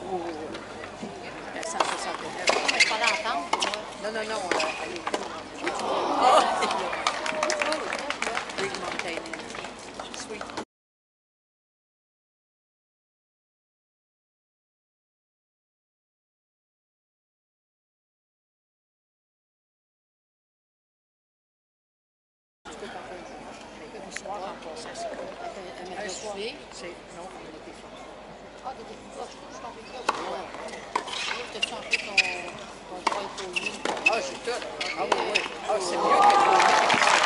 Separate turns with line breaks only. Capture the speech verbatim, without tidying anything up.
oui, oui, oui. La cent soixante-neuf.
Non, mais je parlais entendre, moi.
Non, non, non, euh, elle était oh! Big Mountain. Sweet. Un soir, en passant ça. Un soir, c'est... Non, on était fort.
Ah, t'étais plus proche, je suis tombée là. Ouais. T'as-tu un peu ton, ton poil pour lui?
Ah, j'ai tout. Ah oui, oui. Ah, c'est mieux que tout.